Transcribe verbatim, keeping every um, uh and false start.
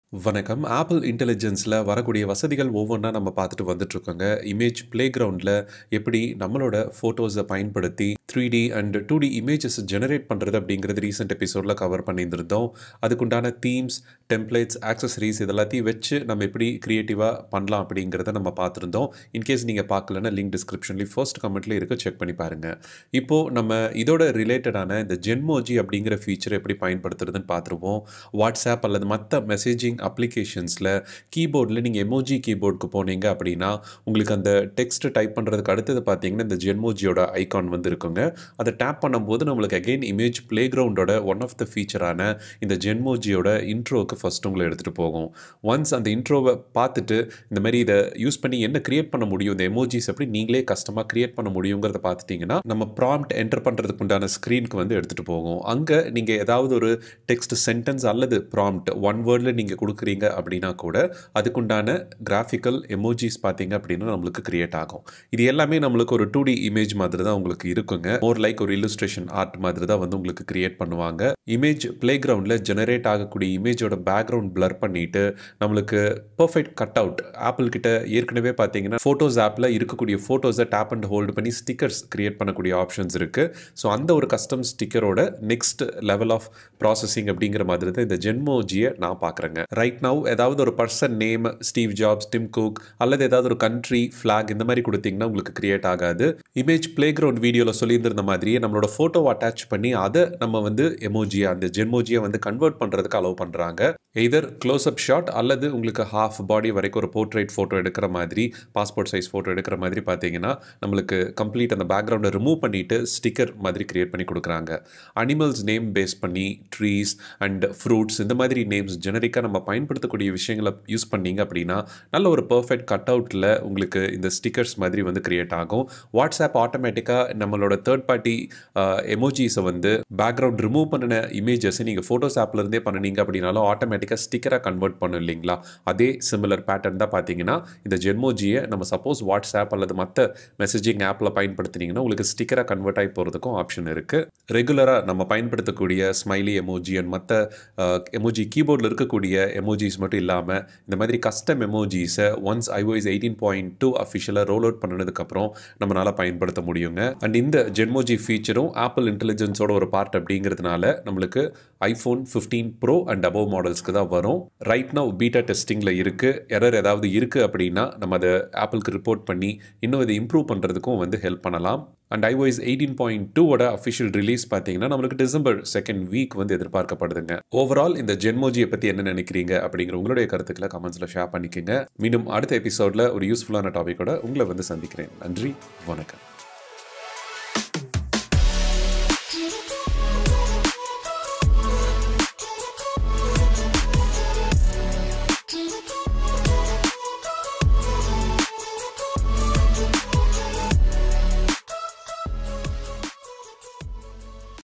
வணக்கம். ஆப்பிள் இன்டெலிஜென்ஸில் வரக்கூடிய வசதிகள் ஒவ்வொன்றா நம்ம பார்த்துட்டு வந்துட்டுருக்கோங்க. இமேஜ் பிளே கிரவுண்டில் எப்படி நம்மளோட ஃபோட்டோஸை பயன்படுத்தி three D and two D images generate பண்ணுறது அப்படிங்கிறது ரீசெண்ட் எபிசோடில் கவர் பண்ணியிருந்தோம். அதுக்குண்டான தீம்ஸ், டெம்ப்ளேட்ஸ், ஆக்சசரிஸ் இதெல்லாத்தையும் வச்சு நம்ம எப்படி க்ரியேட்டிவாக பண்ணலாம் அப்படிங்கிறத நம்ம பார்த்துருந்தோம். இன்கேஸ் நீங்கள் பார்க்கலன்னா லிங்க் டிஸ்கிரிப்ஷன்லேயும் ஃபர்ஸ்ட் கமெண்ட்லேயே இருக்க, செக் பண்ணி பாருங்கள். இப்போது நம்ம இதோட ரிலேட்டடான இந்த ஜென்மோஜி அப்படிங்கிற ஃபீச்சரை எப்படி பயன்படுத்துறதுன்னு பார்த்துருவோம். வாட்ஸ்அப் அல்லது மற்ற மெசேஜிங் அப்ளிகேஷன்ஸில் கீபோர்டில் நீங்கள் எமோஜி கீபோர்டுக்கு போனீங்க அப்படின்னா உங்களுக்கு அந்த டெக்ஸ்ட் டைப் பண்ணுறதுக்கு அடுத்தது பார்த்தீங்கன்னா இந்த ஜென்மோஜியோட ஐகான் வந்து இருக்குங்க. அதை டேப் பண்ணும்போது நம்மளுக்கு அகெயின் இமேஜ் பிளே கிரவுண்டோட ஒன் ஆஃப் த ஃபீச்சரான இந்த ஜென்மோஜியோட இன்ட்ரோவுக்கு ஃபஸ்ட் உங்களை எடுத்துகிட்டு போகும். ஒன்ஸ் அந்த இன்ட்ரோவை பார்த்துட்டு இந்த மாதிரி இதை யூஸ் பண்ணி என்ன கிரியேட் பண்ண முடியும், இந்த எமோஜிஸ் எப்படி நீங்களே கஸ்டமாக கிரியேட் பண்ண முடியுங்கிறத பார்த்துட்டிங்கன்னா நம்ம ப்ராம்ப்ட் என்டர் பண்ணுறதுக்கு உண்டான ஸ்க்ரீனுக்கு வந்து எடுத்துகிட்டு போகும். அங்கே நீங்கள் ஏதாவது ஒரு டெக்ஸ்ட் சென்டென்ஸ் அல்லது ப்ராம்ப்ட் ஒன் வேர்டில் நீங்கள் கொடுக்குறீங்க அப்படின்னா கூட அதுக்குண்டான கிராஃபிக்கல் எமோஜிஸ் பார்த்தீங்க அப்படின்னா நம்மளுக்கு கிரியேட் ஆகும். இது எல்லாமே நம்மளுக்கு ஒரு டூ டி இமேஜ் மாதிரி தான் உங்களுக்கு இருக்குங்க. மோர் லைக் ஒரு இல்லுஸ்ட்ரேஷன் ஆர்ட் மாதிரி தான் வந்து உங்களுக்கு கிரியேட் பண்ணுவாங்க. இமேஜ் பிளே கிரவுண்டில் ஜெனரேட் ஆகக்கூடிய இமேஜோட பேக்ரவுண்ட் பிளர் பண்ணிட்டு நம்மளுக்கு பர்ஃபெக்ட் கட் அவுட் ஆப்பிள் கிட்ட ஏற்கனவே பார்த்தீங்கன்னா ஃபோட்டோஸ் ஆப்பில் இருக்கக்கூடிய ஃபோட்டோஸை டேப் அண்ட் ஹோல்டு பண்ணி ஸ்டிக்கர்ஸ் கிரியேட் பண்ணக்கூடிய ஆப்ஷன்ஸ் இருக்குது. ஸோ அந்த ஒரு கஸ்டம் ஸ்டிக்கரோட நெக்ஸ்ட் லெவல் ஆஃப் ப்ராசஸிங் அப்படிங்கிற மாதிரி தான் இந்த ஜென்மோஜியை நான் பார்க்குறேங்க. ரைட் நவ் ஏதாவது ஒரு person name Steve Jobs, Tim Cook அல்லது ஏதாவது ஒரு கண்ட்ரி ஃப்ளாக் இந்த மாதிரி கொடுத்தீங்கன்னா உங்களுக்கு கிரியேட் ஆகாது. இமேஜ் பிளே கிரவுண்ட் வீடியோவில் சொல்லியிருந்த மாதிரியே நம்மளோட ஃபோட்டோவை அட்டாச் பண்ணி அதை நம்ம வந்து எமோஜியை அந்த ஜென்மோஜியை வந்து கன்வெர்ட் பண்ணுறதுக்கு அலோவ் பண்ணுறாங்க. எய்தர் க்ளோஸ் அப் ஷாட் அல்லது உங்களுக்கு ஹாஃப் பாடி வரைக்கும் ஒரு போர்ட்ரேட் ஃபோட்டோ எடுக்கிற மாதிரி, பாஸ்போர்ட் சைஸ் ஃபோட்டோ எடுக்கிற மாதிரி பார்த்தீங்கன்னா நம்மளுக்கு கம்ப்ளீட் அந்த பேக்ரவுண்டை ரிமூவ் பண்ணிவிட்டு ஸ்டிக்கர் மாதிரி கிரியேட் பண்ணி கொடுக்குறாங்க. அனிமல்ஸ் நேம் பேஸ் பண்ணி ட்ரீஸ் அண்ட் ஃப்ரூட்ஸ் இந்த மாதிரி நேம்ஸ் ஜெனரிக்காக நம்ம பயன்படுத்தக்கூடிய விஷயங்களை யூஸ் பண்ணீங்க அப்படின்னா நல்ல ஒரு பர்ஃபெக்ட் கட் அவுட்டில் உங்களுக்கு இந்த ஸ்டிக்கர்ஸ் மாதிரி வந்து கிரியேட் ஆகும். வாட்ஸ்அப் ஆட்டோமேட்டிக்காக நம்மளோட தேர்ட் பார்ட்டி எமோஜிஸை வந்து பேக்ரவுண்ட் ரிமூவ் பண்ணின இமேஜஸை நீங்கள் ஃபோட்டோஸ் ஆப்லேருந்தே பண்ணினீங்க அப்படின்னாலும் ஆட்டோமேட்டிக்காக ஸ்டிக்கராக கன்வெர்ட் பண்ணும் இல்லைங்களா? அதே சிமிலர் பேட்டர்ன் தான் பார்த்தீங்கன்னா இந்த ஜென்மோஜியை நம்ம சப்போஸ் வாட்ஸ்அப் அல்லது மற்ற மெசேஜிங் ஆப்பில் பயன்படுத்தினீங்கன்னா உங்களுக்கு ஸ்டிக்கராக கன்வெர்ட் ஆகி போகிறதுக்கும் ஆப்ஷன் இருக்குது. ரெகுலராக நம்ம பயன்படுத்தக்கூடிய ஸ்மைலி எமோஜி அண்ட் மற்ற எமோஜி கீபோர்டில் இருக்கக்கூடிய எமோஜிஸ் மட்டும் இல்லாமல் இந்த மாதிரி கஸ்டம் எமோஜிஸை once iOS eighteen point two அஃபிஷியலாக ரோல் அவுட் பண்ணதுக்கப்புறம் நம்மளால் பயன்படுத்த முடியுங்க. அண்ட் இந்த ஜென்மோஜி ஃபீச்சரும் ஆப்பிள் இன்டெலிஜென்ஸோட ஒரு பார்ட் அப்படிங்கிறதுனால நம்மளுக்கு iPhone fifteen pro and above மாடல்ஸ்க்கு தான் வரும். ரைட் நவ் பீட்டா டெஸ்டிங்கில் இருக்குது. எரர் ஏதாவது இருக்குது அப்படின்னா நம்ம அதை ஆப்பிளுக்கு ரிப்போர்ட் பண்ணி இன்னும் இதை இம்ப்ரூவ் பண்ணுறதுக்கும் வந்து ஹெல்ப் பண்ணலாம். அண்ட் ஐஓஎஸ் எயிட்டீன் பாயிண்ட் டூவோட அஃபிஷியல் ரிலீஸ் பார்த்தீங்கன்னா நம்மளுக்கு டிசம்பர் செகண்ட் வீக் வந்து எதிர்பார்க்கப்படுதுங்க. ஓவரால் இந்த ஜென்மோஜியை பற்றி என்ன நினைக்கிறீங்க அப்படிங்கிற உங்களுடைய கருத்துக்களை கமெண்ட்ஸில் ஷேர் பண்ணிக்கோங்க. மீண்டும் அடுத்த எபிசோடில் ஒரு யூஸ்ஃபுல்லான டாபிக்கோட உங்களை வந்து சந்திக்கிறேன். நன்றி, வணக்கம்.